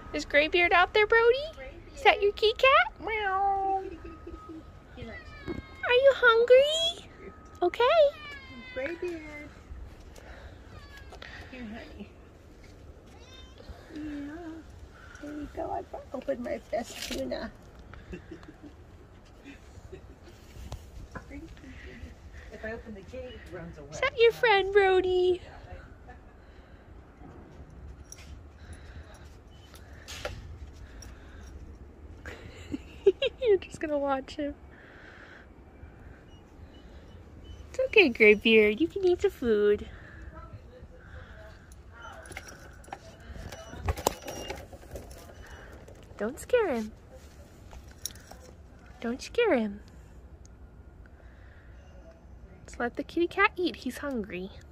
Is Greybeard out there, Brodie? Is that your kitty cat? Meow. Are you hungry? Okay. Greybeard. Here, honey. Yeah. There you go. I opened my best tuna. If I open the gate, it runs away. Is that your friend, Brodie? You're just gonna watch him. It's okay, Greybeard. You can eat the food. Don't scare him. Don't scare him. Let's let the kitty cat eat. He's hungry.